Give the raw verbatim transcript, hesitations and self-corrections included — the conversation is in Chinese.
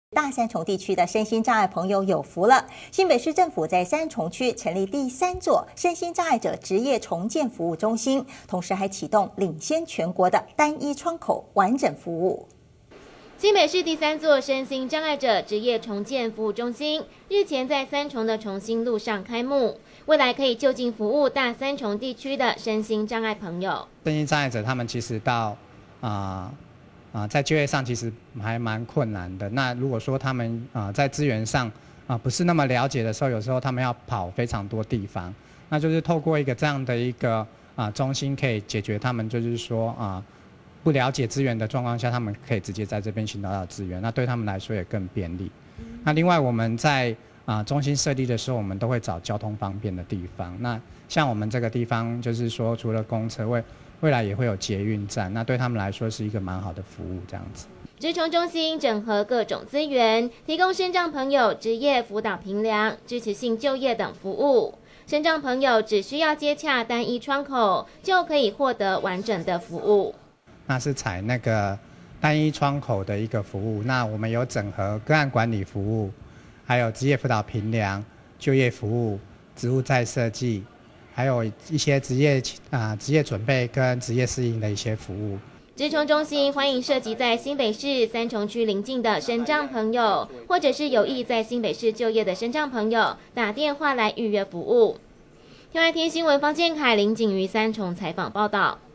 大三重地区的身心障碍朋友有福了，新北市政府在三重区成立第三座身心障碍者职业重建服务中心，同时还启动领先全国的单一窗口完整服务。 新北市第三座身心障碍者职业重建服务中心日前在三重的重新路上开幕，未来可以就近服务大三重地区的身心障碍朋友。 身心障碍者他们其实到啊。呃啊、呃，在就业上其实还蛮困难的。那如果说他们啊、呃、在资源上啊、呃、不是那么了解的时候，有时候他们要跑非常多地方。那就是透过一个这样的一个啊、呃、中心，可以解决他们就是说啊、呃、不了解资源的状况下，他们可以直接在这边寻找到资源，那对他们来说也更便利。那另外我们在啊、呃、中心设立的时候，我们都会找交通方便的地方。那像我们这个地方，就是说除了公车位。未来也会有捷运站，那对他们来说是一个蛮好的服务，这样子。 职重中心整合各种资源，提供身障朋友职业辅导评量、支持性就业等服务。身障朋友只需要接洽单一窗口，就可以获得完整的服务。 那是采那个单一窗口的一个服务，那我们有整合个案管理服务，还有职业辅导评量、就业服务、职务再设计。还有一些职业啊、呃、职业准备跟职业适应的一些服务。 职重中心欢迎涉及在新北市三重区邻近的身障朋友，或者是有意在新北市就业的身障朋友，打电话来预约服务。天外天新闻方建凯、林景瑜三重采访报道。